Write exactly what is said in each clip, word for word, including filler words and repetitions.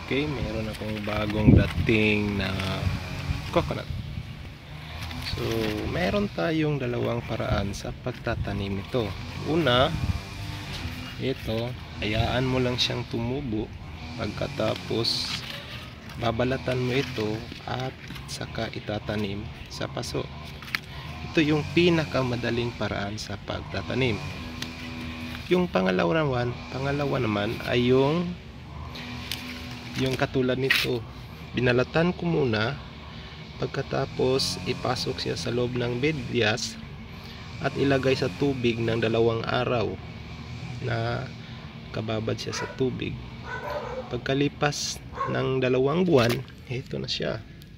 Okay, meron akong bagong dating na coconut. So, meron tayong dalawang paraan sa pagtatanim ito. Una, ito, hayaan mo lang siyang tumubo. Pagkatapos, babalatan mo ito at saka itatanim sa paso. Ito yung pinakamadaling paraan sa pagtatanim. Yung pangalawa naman, pangalawa naman ay yung yung katulad nito. Binalatan ko muna, pagkatapos ipasok siya sa loob ng bidyas at ilagay sa tubig ng dalawang araw na kababad siya sa tubig. Pagkalipas ng dalawang buwan, ito na siya.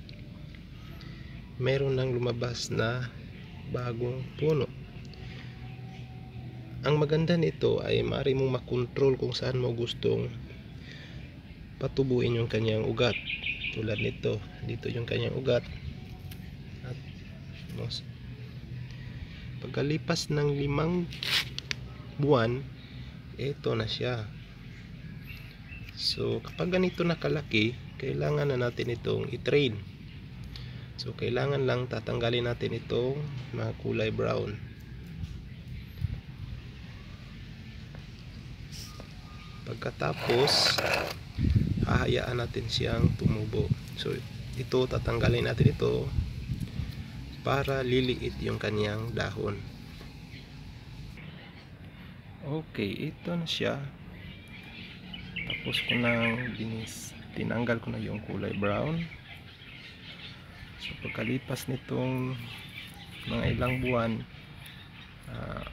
Meron nang lumabas na bagong puno. Ang maganda nito ay maaari mong makontrol kung saan mo gustong patubuin yung kanyang ugat. Tulad nito, dito yung kanyang ugat. At pagkalipas ng limang buwan, ito na siya. So kapag ganito nakalaki, kailangan na natin itong i-train. So kailangan lang tatanggalin natin itong mga kulay brown. Pagkatapos, hahayaan natin siyang tumubo. So ito, tatanggalin natin ito para liliit yung kanyang dahon. Okay, ito na siya. Tapos ko nang dinis, tinanggal ko na yung kulay brown. So pagkalipas nitong mga ilang buwan, uh,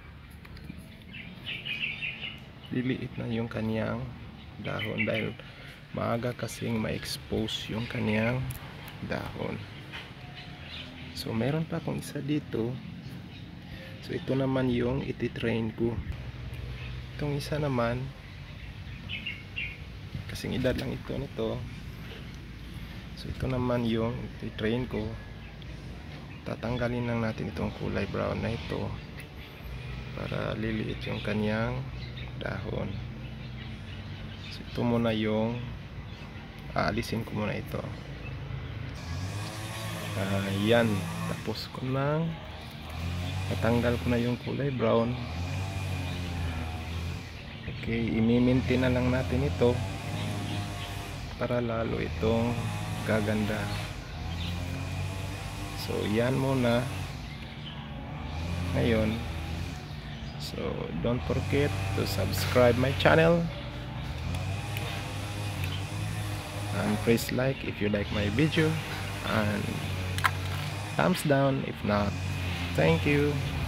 liliit na yung kanyang dahon dahil maaga kasing ma-expose yung kanyang dahon. So meron pa akong isa dito. So ito naman yung ititrain ko. Itong isa naman, kasing edad lang ito nito. So ito naman yung ititrain ko. Tatanggalin lang natin itong kulay brown na ito para liliit yung kanyang dahon. So ito muna yung aalisin ko muna ito. Uh, yan, tapos ko nang natanggal ko na yung kulay brown. Okay, i-maintain na lang natin ito para lalo itong gaganda. So yan muna ngayon. So don't forget to subscribe my channel and press like if you like my video, and thumbs down if not. Thank you.